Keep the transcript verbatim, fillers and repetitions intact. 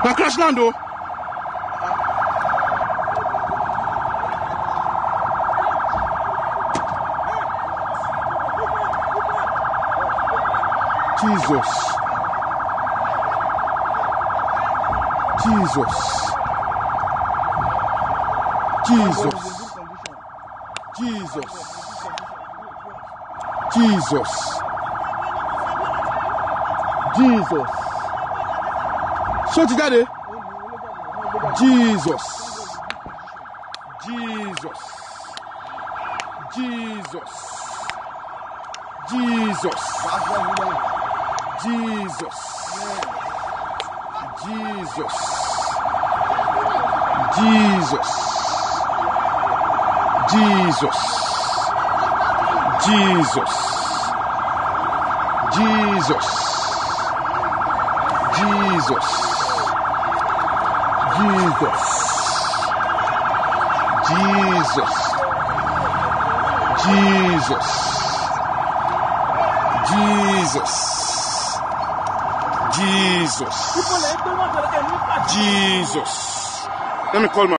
Na crash land though. Jesus. Jesus. Jesus. Jesus. Jesus. Jesus. Show it daddy. Jesus. Jesus. Jesus. Jesus. Jesus. Jesus. Jesus. Jesus. Jesus. Jesus. Jesus. Jesus. Jesus. Jesus. Jesus. Jesus. Jesus. Let me call my